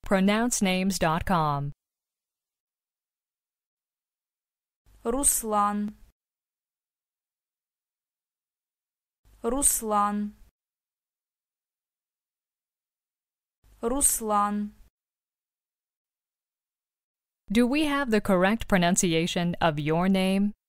correctpronouncenames.com. Ruslan, Ruslan, Ruslan. Do we have the correct pronunciation of your name?